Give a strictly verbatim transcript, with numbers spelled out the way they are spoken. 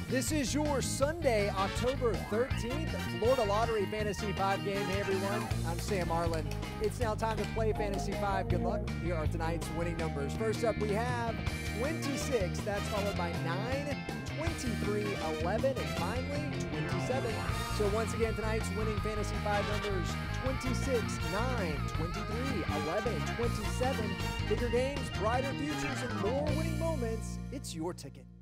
This is your Sunday, October thirteenth, Florida Lottery Fantasy five game. Hey everyone, I'm Sam Arlen. It's now time to play Fantasy five. Good luck. Here are tonight's winning numbers. First up, we have twenty-six. That's followed by nine, twenty-three, eleven, and finally twenty-seven. So once again, tonight's winning Fantasy five numbers, twenty-six, nine, twenty-three, eleven, twenty-seven. Bigger games, brighter futures, and more winning moments. It's your ticket.